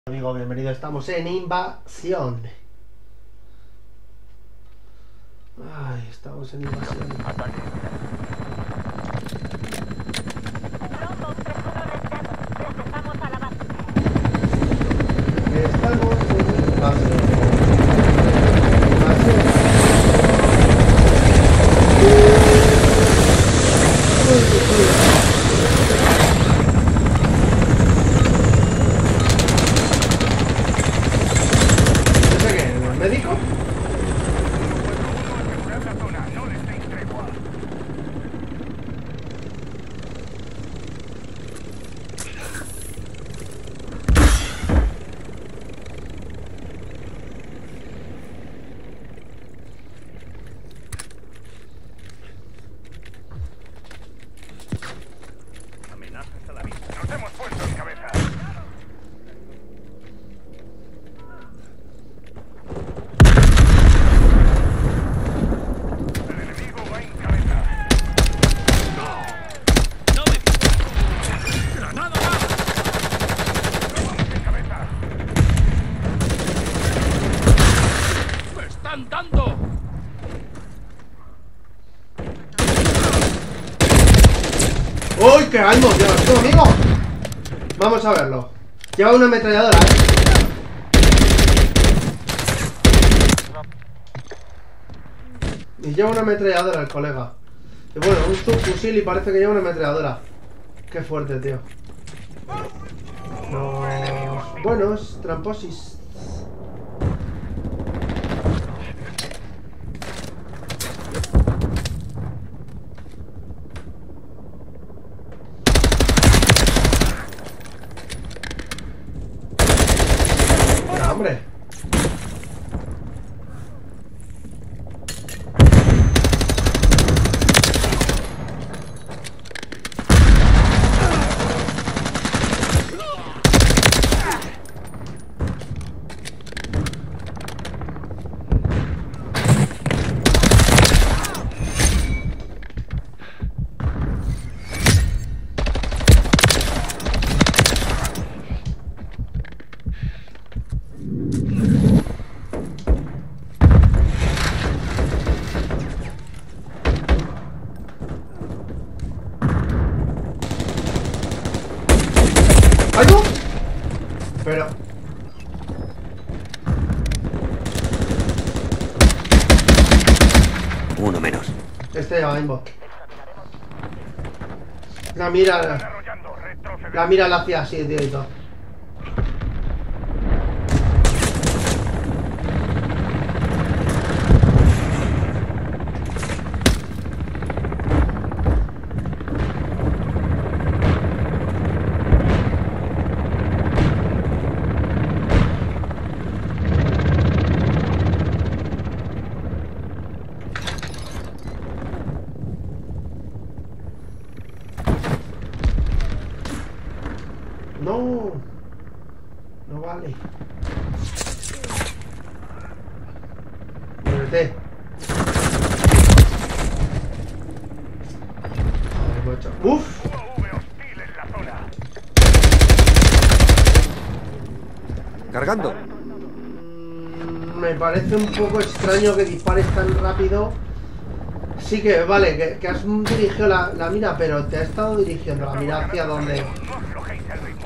Amigo, bienvenido. Estamos en invasión. Ay, estamos en invasión. Ataque. Regresamos a la base. Estamos en invasión. ¿Ese qué? ¿El médico? Amenazas a la vista. Nos hemos puesto en cabeza. El enemigo va en cabeza. ¡No me! ¡Granada! ¡Vamos en cabeza! ¡Me están dando! ¡Uy, qué ánimo! ¡Dios, tú, amigo! Vamos a verlo. Lleva una ametralladora, Y lleva una ametralladora el colega. Y bueno, un subfusil y parece que lleva una ametralladora. Qué fuerte, tío. Los buenos tramposis. ¡Ya, hombre! ¡Ay, no! Pero... Uno menos. Este lleva aimbot. La mira... Desarrollando. Retroceder. La mira la hacía así, tío, y todo. No, no vale. Muérete. Joder, macho. Uf. UAV hostil en la zona. Cargando. Me parece un poco extraño que dispares tan rápido. Sí que, vale, que has dirigido la mira, pero te ha estado dirigiendo la mira hacia donde... No aflojéis el ritmo.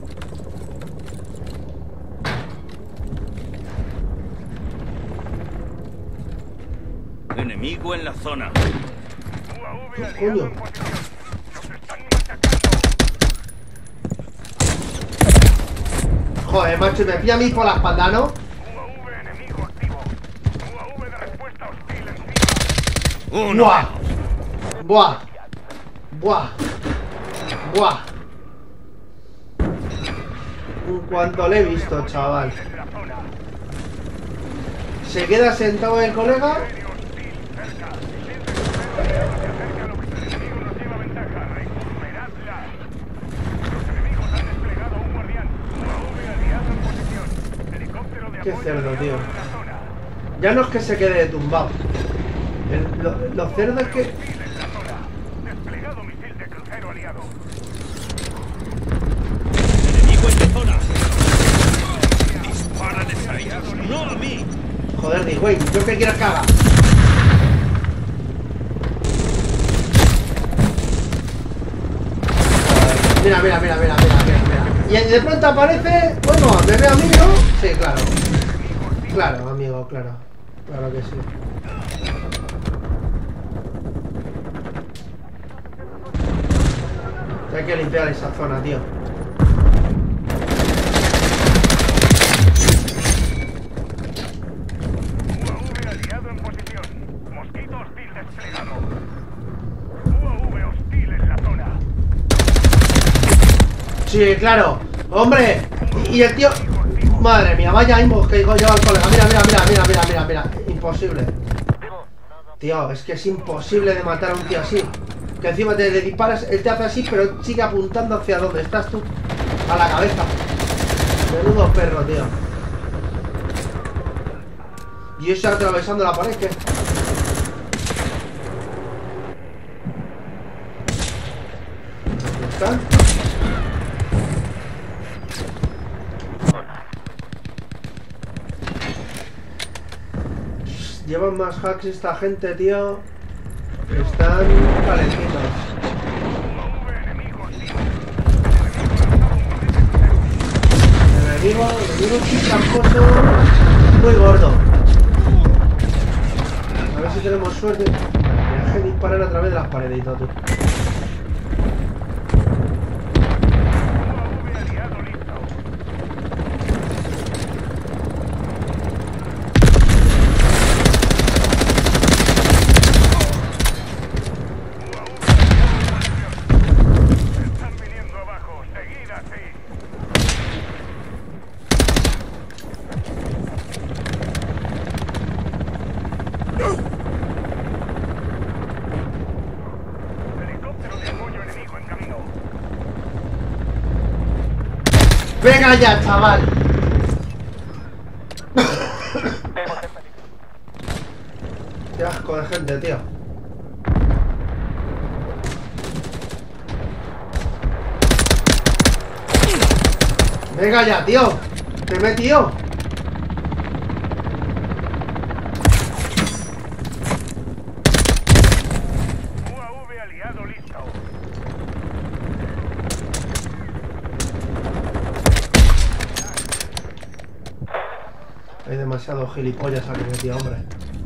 Enemigo en la zona. UAV ¿Qué aliado coño? en posición. Nos están machacando. Joder, macho, me pilla a mí por la espalda, ¿no? UAV enemigo activo. UAV de respuesta hostil encima. Uno. ¡Buah! ¡Buah! ¡Buah! ¡Buah! En cuanto le he visto, chaval. En la zona. Se queda sentado el colega. Aéreo hostil cerca. Siente que se acerca a lo que el enemigo nos lleva ventaja. Recuperadla. Los enemigos han desplegado un guardián. UAV aliado en posición. Helicóptero de Qué apoyo cerdo, aliado tío. en la zona. Ya no es que se quede tumbado. Lo cerdo es que... Hostil en la zona. Desplegado misil de crucero aliado. Enemigo en la zona. Joder, Dwayne, ¿yo qué quieres que haga? Mira, mira, mira, mira, mira, mira, mira. Y de pronto aparece... Bueno, ¿me ve a mí, no? Sí, claro. Claro, amigo, claro. Claro que sí. Hay que limpiar esa zona, tío. UAV aliado en posición. Mosquito hostil desplegado. UAV hostil en la zona. Sí, claro. Hombre. Y el tío... Madre mía, vaya imbo que lleva al colega. Mira, mira, mira, mira, mira, mira, mira. Imposible. Tío, es que es imposible de matar a un tío así. Que encima le disparas, él te hace así, pero sigue apuntando hacia donde estás tú. A la cabeza. Menudo perro, tío. Y eso atravesando la pared, ¿qué? ¿Dónde están? Llevan más hacks esta gente, tío. Están calentitos. Enemigo es un tramposo muy gordo. A ver si tenemos suerte. Me deje disparar a través de las paredes y todo, tú. ¡Venga ya, chaval! Qué asco de gente, tío. ¡Venga ya, tío! ¡Te he metido! UAV aliado listo. Hay demasiados gilipollas aquí, tío, hombre.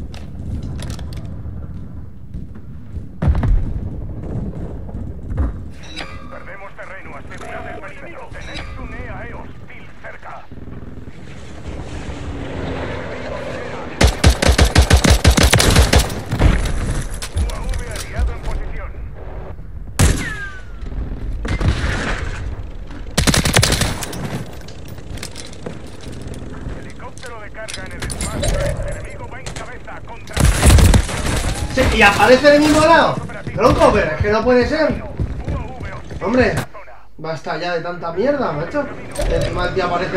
Perdemos terreno, asegurad el perímetro. Tenéis un EAE hostil cerca. UAV aliado en posición. Helicóptero de carga en el espacio. El enemigo va en cabeza contra... Sí, y aparece del mismo lado. Tronco, pero es que no puede ser. UAV hostil Hombre, en la zona. basta ya de tanta mierda, macho. Y encima el tío aparece...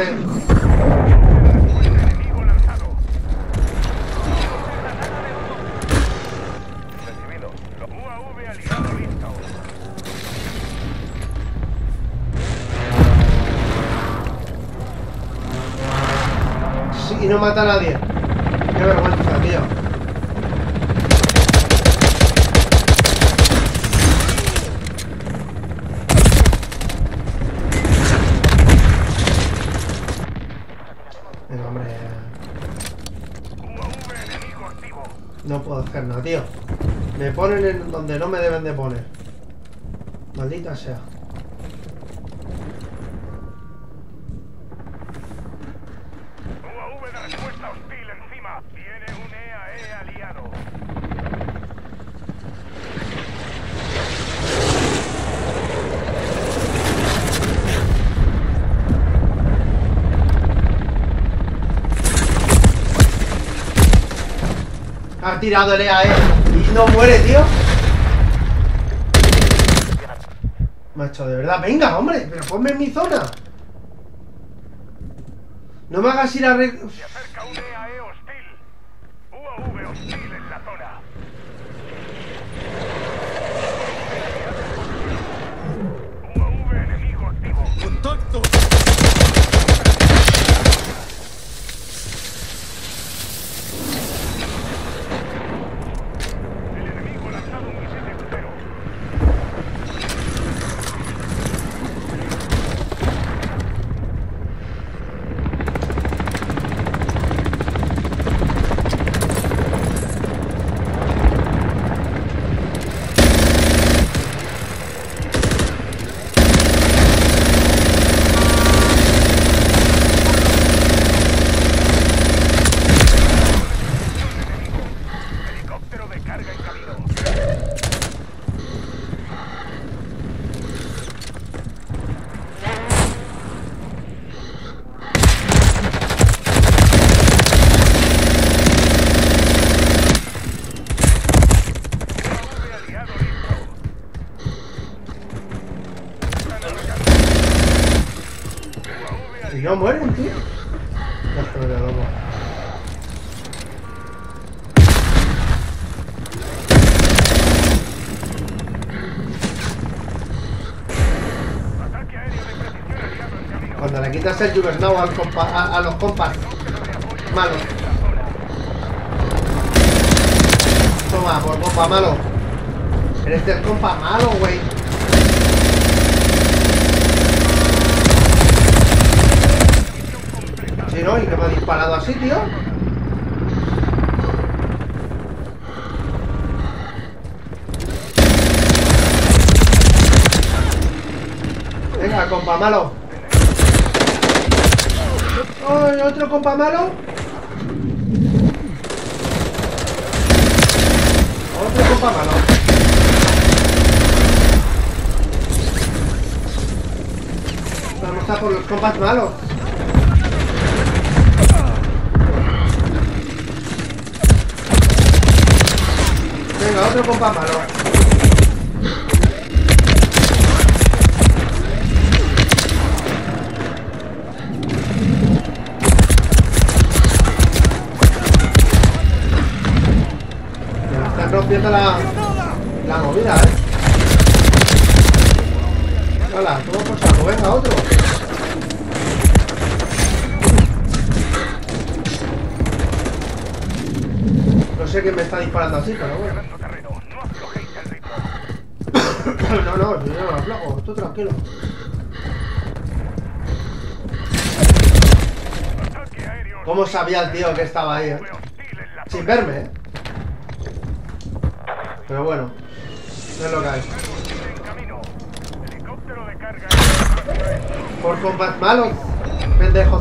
Enemigo lanzado. Recibido. UAV aliado listo. Sí, y no mata a nadie. Qué vergüenza, tío. Venga, hombre. UAV enemigo activo. No puedo hacer nada, tío. Me ponen en donde no me deben de poner. Maldita sea. UAV de respuesta hostil encima. Tiene un EAE aliado. Ha tirado el EAE y no muere, tío. Macho, de verdad, venga, hombre, pero ponme en mi zona. No me hagas ir a... Se acerca un EAE hostil. UAV hostil en la zona. UAV enemigo activo. ¡Contacto! Ya es que no te loco. Ataque aéreo de precisión aliado en camino. Cuando le quitas el Juggernaut al a los compas malos. Toma, por compa malo. Eres del compa malo, güey. Sí, ¿no? ¿Y que me ha disparado así, tío? Venga, compa malo. ¡Ay, otro compa malo! Otro compa malo. Vamos a por los compas malos. Venga, otro compa malo. Me están rompiendo la movida, Hola, toma por saco, venga, otro. No sé quién me está disparando así, pero bueno. Ganando terreno. No aflojéis el ritmo. No, yo no aflojo, tú tranquilo. Ataque aéreo. ¿Cómo sabía el tío que estaba ahí, Fue hostil en la Sin zona. verme, Pero bueno, es lo que hay. En camino. Helicóptero de carga. Por compas malos, pendejos.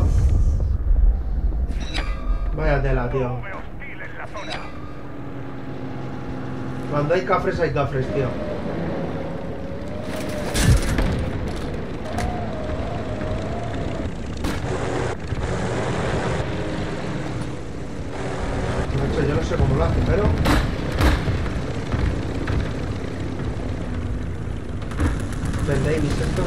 Vaya tela, tío. Fue hostil en la zona. Cuando hay cafres, tío. No sé, yo no sé cómo lo hace, pero... Ben Davis estos.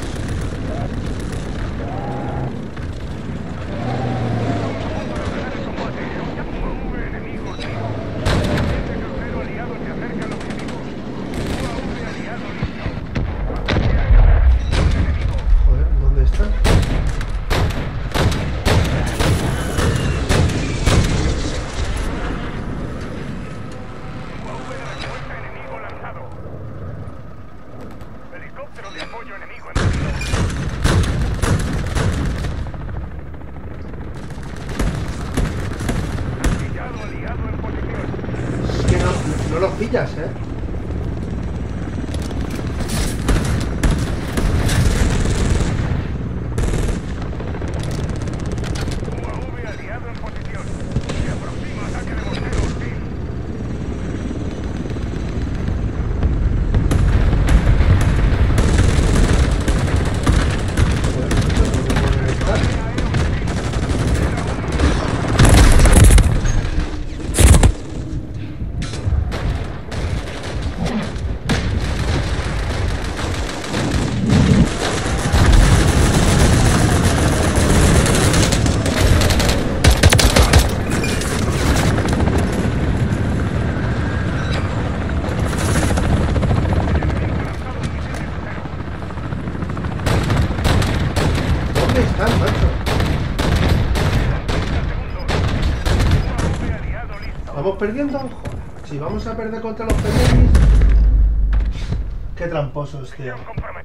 UAV enemigo activo. Este crucero aliado se acerca al objetivo. UAV aliado listo. Ataque aéreo de precisión enemigo. Joder, ¿dónde están? UAV de respuesta enemigo lanzado. Helicóptero de apoyo enemigo en camino. Pillado aliado en posición. Es que no los pillas, UAV aliado en posición. Se aproxima ataque de mortero hostil. Joder, ¿dónde pueden estar? ¿Dónde están, macho? UAV aliado listo. ¿Vamos perdiendo? Joder, si vamos a perder contra los Penelis. Qué tramposos, tío. Comprometida.